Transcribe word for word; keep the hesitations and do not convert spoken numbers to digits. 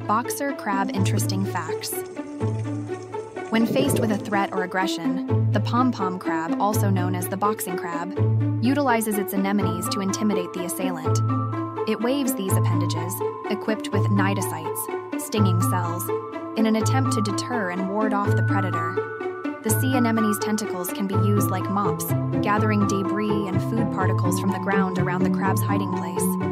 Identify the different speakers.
Speaker 1: Boxer crab interesting facts. When faced with a threat or aggression, the Pom Pom crab, also known as the boxing crab, utilizes its anemones to intimidate the assailant. It waves these appendages, equipped with cnidocytes, stinging cells, in an attempt to deter and ward off the predator. The sea anemone's tentacles can be used like mops, gathering debris and food particles from the ground around the crab's hiding place.